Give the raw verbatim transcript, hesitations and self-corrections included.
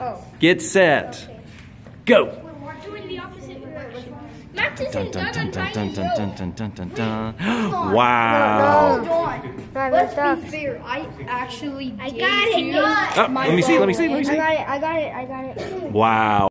Oh. Get set. Go. We're doing the opposite direction. Dun, dun, dun, dun, dun, dun, dun, dun, dun, dun, dun. Wow. No, no. Let's be fair. I actually I gave got it. you Oh, let me see, let me see, let me I see. got it. I got it. I got it. Wow.